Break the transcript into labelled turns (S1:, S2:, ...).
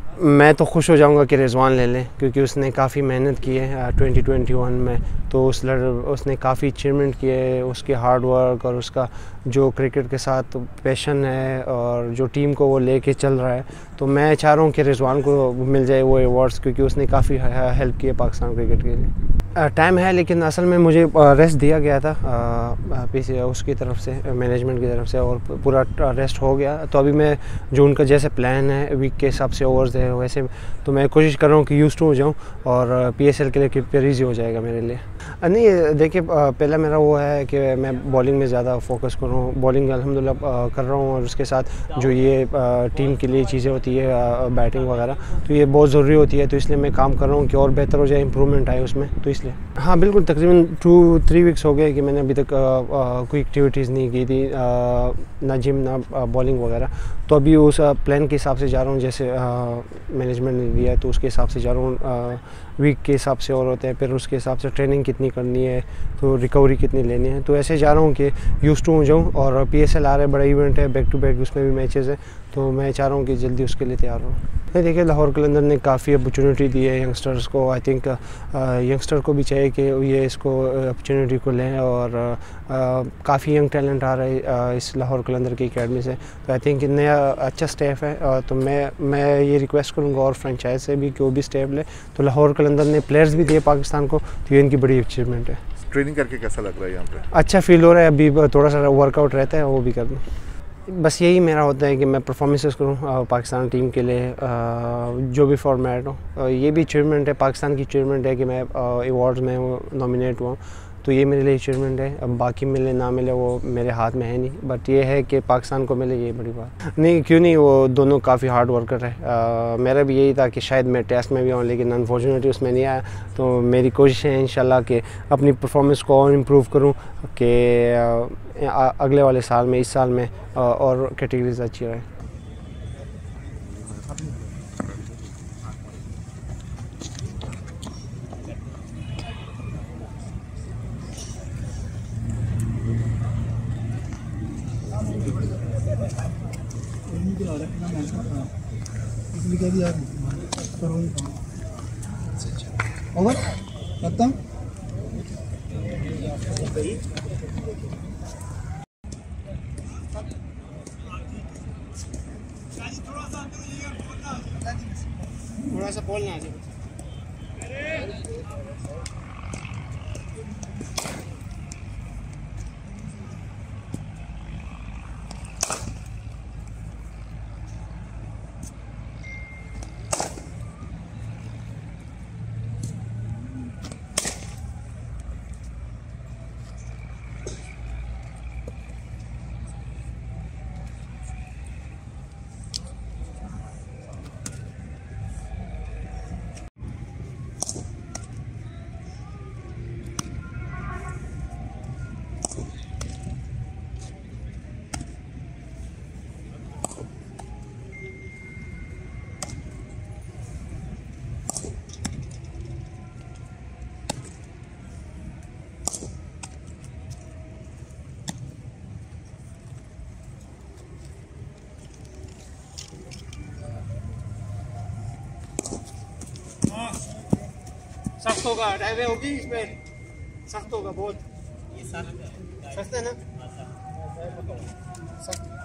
S1: मैं तो खुश हो जाऊंगा कि रिजवान ले लें, क्योंकि उसने काफ़ी मेहनत की है 2021 में। तो उसने काफ़ी अचीवमेंट किए है। उसके हार्ड वर्क और उसका जो क्रिकेट के साथ पैशन है और जो टीम को वो लेके चल रहा है, तो मैं चाह रहा हूँ कि रिजवान को मिल जाए वो अवार्ड्स, क्योंकि उसने काफ़ी हेल्प की है पाकिस्तान क्रिकेट के लिए। टाइम है, लेकिन असल में मुझे रेस्ट दिया गया था पीसी उसकी तरफ से, मैनेजमेंट की तरफ से, और पूरा रेस्ट हो गया। तो अभी मैं जो उनका जैसे प्लान है वीक के हिसाब से ओवर्स है वैसे, तो मैं कोशिश कर रहा हूँ कि यूज़ टू हो जाऊँ और पीएसएल के लिए प्रिपेयर ईजी हो जाएगा मेरे लिए। नहीं देखिए, पहला मेरा वो है कि मैं बॉलिंग में ज़्यादा फोकस करूँ। बॉलिंग अल्हम्दुलिल्लाह कर रहा हूँ, और उसके साथ जो ये टीम के लिए चीज़ें होती है बैटिंग वगैरह, तो ये बहुत ज़रूरी होती है। तो इसलिए मैं काम कर रहा हूँ कि और बेहतर हो जाए, इम्प्रूवमेंट आए उसमें। तो इसलिए हाँ बिल्कुल, तकरीबन 2-3 वीक्स हो गए कि मैंने अभी तक कोई एक्टिविटीज़ नहीं की थी, ना जिम ना बॉलिंग वगैरह। तो अभी उस प्लान के हिसाब से जा रहा हूँ, जैसे मैनेजमेंट ने दिया है, तो उसके हिसाब से जा रहा हूँ। वीक के हिसाब से और होते हैं, फिर उसके हिसाब से ट्रेनिंग कितनी करनी है, तो रिकवरी कितनी लेनी है, तो ऐसे जा रहा हूँ कि यूज़ टू हो जाऊँ। और पीएसएल आ रहा है, बड़ा इवेंट है, बैक टू बैक उसमें भी मैचेस है, तो मैं चाह रहा हूँ कि जल्दी उसके लिए तैयार हूँ। नहीं देखिए, लाहौर कलंदर ने काफ़ी अपॉर्चुनिटी दी है यंगस्टर्स को। आई थिंक यंगस्टर को भी चाहिए कि ये इसको अपॉर्चुनिटी को लें, और काफ़ी यंग टैलेंट आ रहा है इस लाहौर कलंदर की एकेडमी से। तो आई थिंक नया अच्छा स्टेप है। तो मैं ये रिक्वेस्ट करूँगा और फ्रेंचाइज से भी कि वो भी स्टेप ले। तो लाहौर कलंदर ने प्लेयर्स भी दिए पाकिस्तान को, तो ये इनकी बड़ी अचीवमेंट है।
S2: ट्रेनिंग करके कैसा लग रहा है यहाँ पे?
S1: अच्छा फील हो रहा है, अभी थोड़ा सा वर्कआउट रहता है, वो भी कर दूँ। बस यही मेरा होता है कि मैं परफॉर्मेंसेस करूँ पाकिस्तान टीम के लिए, जो भी फॉर्मेट हो। ये भी अचीवमेंट है, पाकिस्तान की अचीवमेंट है कि मैं अवार्ड्स में नॉमिनेट हुआ, तो ये मेरे लिए अचीवमेंट है। अब बाकी मिले ना मिले वो मेरे हाथ में है नहीं, बट ये है कि पाकिस्तान को मिले, ये बड़ी बात नहीं। क्यों नहीं, वो दोनों काफ़ी हार्ड वर्कर है। मेरा भी यही था कि शायद मैं टेस्ट में भी आऊँ, लेकिन अनफॉर्चुनेटली उसमें नहीं आया। तो मेरी कोशिश है इंशाल्लाह कि अपनी परफॉर्मेंस को और इम्प्रूव करूँ, कि अगले वाले साल में, इस साल में और कैटेगरीज अच्छी रहे।
S3: ओवर खत्म।
S1: थोड़ा सा बोलना है। सख्त होगा, ड्राइवे होगी इसमें, सख्त होगा बहुत। सख्त है ना, सख्त।